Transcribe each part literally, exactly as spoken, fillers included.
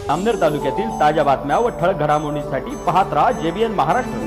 जामनेर तालुक्यातील ताज्या बातम्या व ठळक घडामोडींसाठी पाहत राहा जेबीएन महाराष्ट्र।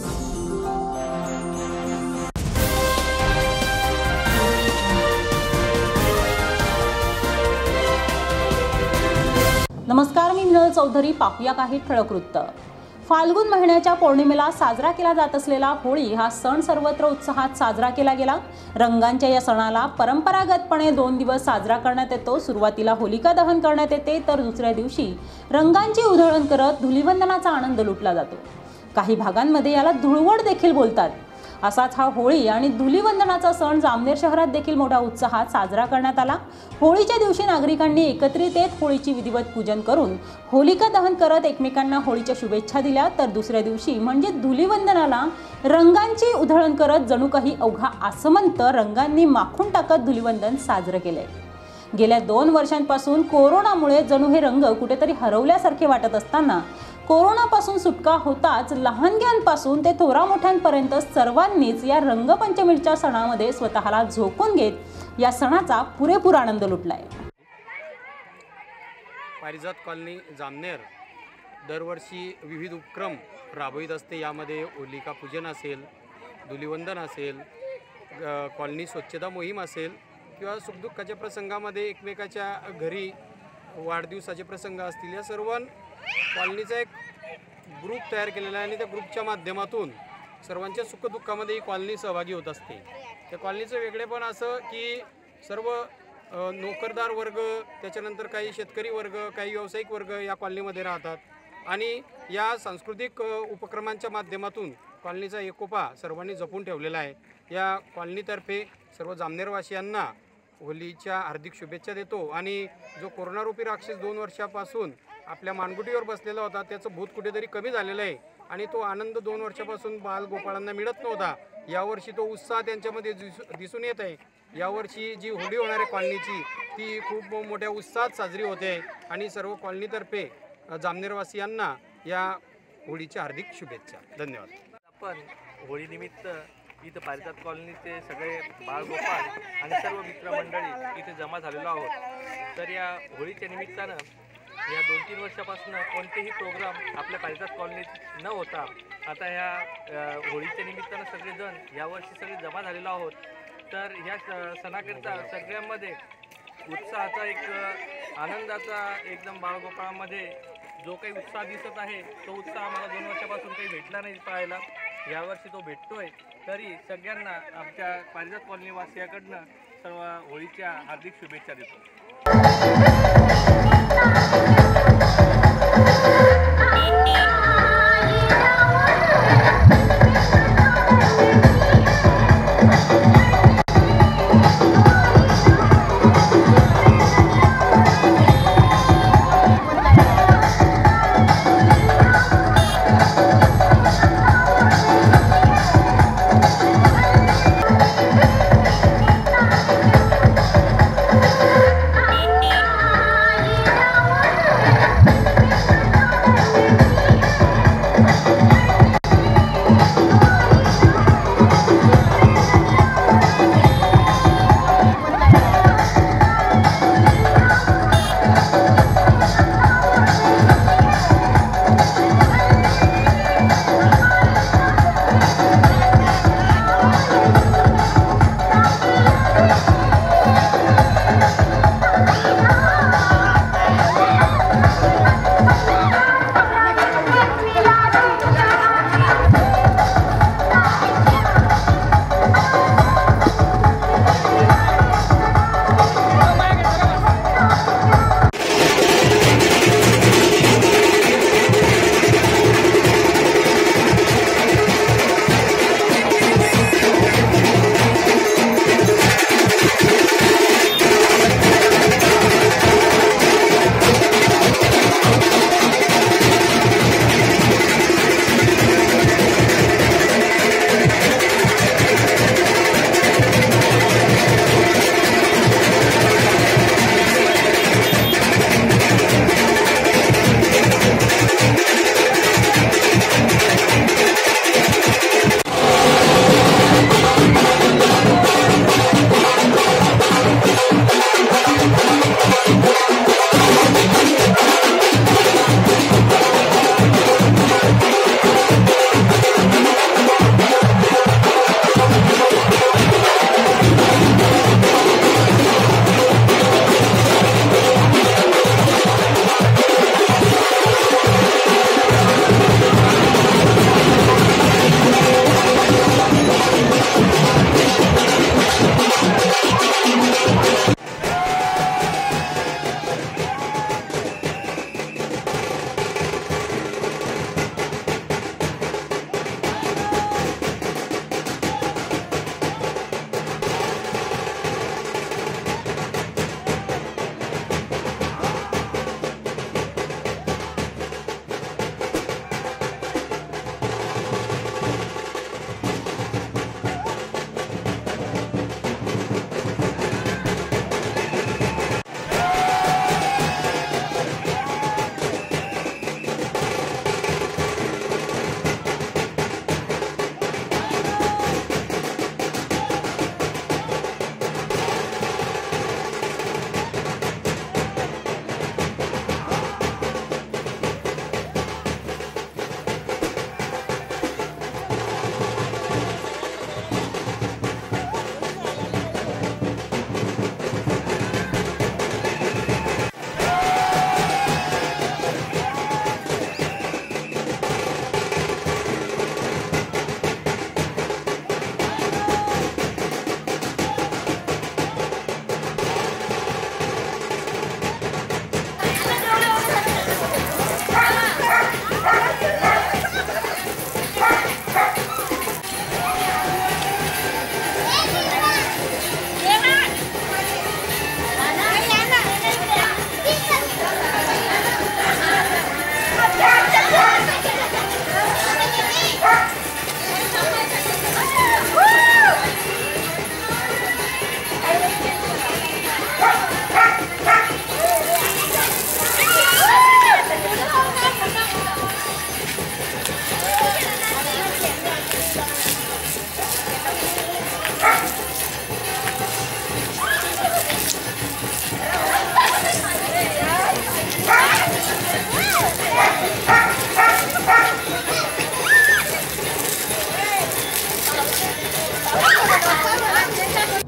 नमस्कार, मी मिनल चौधरी। पाहूया काही ठळक वृत्त। फाल्गुन महिन्याच्या पौर्णिमेला साजरा केला जात असलेला होळी हा सण सर्वत्र उत्साहात साजरा केला गेला। रंगांच्या या सणाला परंपरागतपणे दोन दिवस साजरा करण्यात येतो। सुरुवातीला होलिका दहन करण्यात येते, तर दुसऱ्या दिवशी रंगांची उधळण करत धुलीवंदनाचा आनंद लुटला जातो। काही भागांमध्ये याला धुळवड देखील बोलतात। असाच हा होळी आणि धुलीवंदनाचा सण जामनेर शहरात देखील मोठ्या उत्साहात साजरा करण्यात आला। होळीच्या दिवशी नागरिकांनी एकत्रित येत होळीची विधिवत पूजन करून होलिका दहन करत एकमेकांना होळीच्या शुभेच्छा दिल्या, तर दुसऱ्या दिवशी म्हणजे धुलीवंदनाला रंगांची उधळण करत जणू काही अवघा आसमंत रंगांनी माखून टाकत धुलीवंदन साजरे केले। गेल्या दोन वर्षांपासून कोरोनामुळे जणू हे रंग कुठेतरी हरवल्यासारखे वाटत असताना कोरोनापासून सुटका होताच लहानग्यांपासून ते थोरामोठ्यांपर्यंत सर्वांनीच या रंगपंचमीच्या सणामध्ये स्वतःला झोकून घेत या सणाचा पुरेपूर आनंद लुटलाय। पारिजात कॉलनी जामनेर दरवर्षी विविध उपक्रम राबवित असते। यामध्ये होलिका पूजन असेल, धुलीवंदन असेल, कॉलनी स्वच्छता मोहीम असेल किंवा सुखदुःखाच्या प्रसंगामध्ये एकमेकाच्या घरी वाढदिवसाचे प्रसंग असतील, या सर्व कॉलनीचा एक ग्रुप तयार केलेला आहे आणि त्या ग्रुपच्या माध्यमातून सर्वांच्या सुखदुःखामध्ये ही कॉलनी सहभागी होत असते। त्या कॉलनीचं वेगळेपण असं की सर्व नोकरदार वर्ग, त्याच्यानंतर काही शेतकरी वर्ग, काही व्यावसायिक वर्ग या कॉलनीमध्ये राहतात आणि या सांस्कृतिक उपक्रमांच्या माध्यमातून कॉलनीचा एकोपा सर्वांनी जपून ठेवलेला आहे। या कॉलनीतर्फे सर्व जामनेरवासियांना होलीच्या हार्दिक शुभेच्छा देतो आणि जो कोरोनारूपी राक्षस दोन वर्षापासून आपल्या मानगुटीवर बसलेला होता त्याचं भूत कुठेतरी कमी झालेलं आहे आणि तो आनंद दोन वर्षापासून बालगोपाळांना मिळत नव्हता। यावर्षी तो उत्साह त्यांच्यामध्ये दिसून येत आहे। यावर्षी जी होळी होणार आहे कॉलनीची ती खूप मोठ्या उत्साहात साजरी होते आणि सर्व कॉलनीतर्फे जामनेरवासियांना या होळीच्या हार्दिक शुभेच्छा। धन्यवाद। आपण होळीनिमित्त इथं पारिजात कॉलनीचे सगळे बाळगोपाळ आणि सर्व मित्रमंडळी इथे जमा झालेलो आहोत। तर या होळीच्या निमित्तानं या दोन तीन वर्षापासून कोणतेही प्रोग्राम आपल्या पारिजात कॉलनीत न होता आता ह्या होळीच्या निमित्तानं सगळेजण यावर्षी सगळे जमा झालेलो आहोत। तर ह्या सणाकरिता सगळ्यांमध्ये उत्साहाचा एक आनंदाचा एकदम बाळगोपाळांमध्ये जो काही उत्साह दिसत आहे तो उत्साह आम्हाला दोन वर्षापासून काही भेटला नाही पाहायला। यावर्षी तो भेटतोय। तरी सगळ्यांना आमच्या पारिजात कॉलनीवासियाकडनं सर्व होळीच्या हार्दिक शुभेच्छा देतो।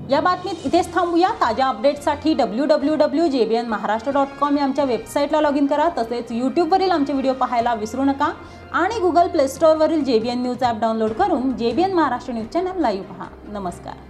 या बातमीत इथेच थांबूया। ताज्या अपडेट्ससाठी W W W J B N Maharashtra dot com या आमच्या वेबसाईटला लॉग इन करा। तसेच यूट्यूबवरील आमचे व्हिडिओ पाहायला विसरू नका आणि गुगल प्ले स्टोअरवरील J B N news app download करून J B N Maharashtra news channel live पहा। नमस्कार।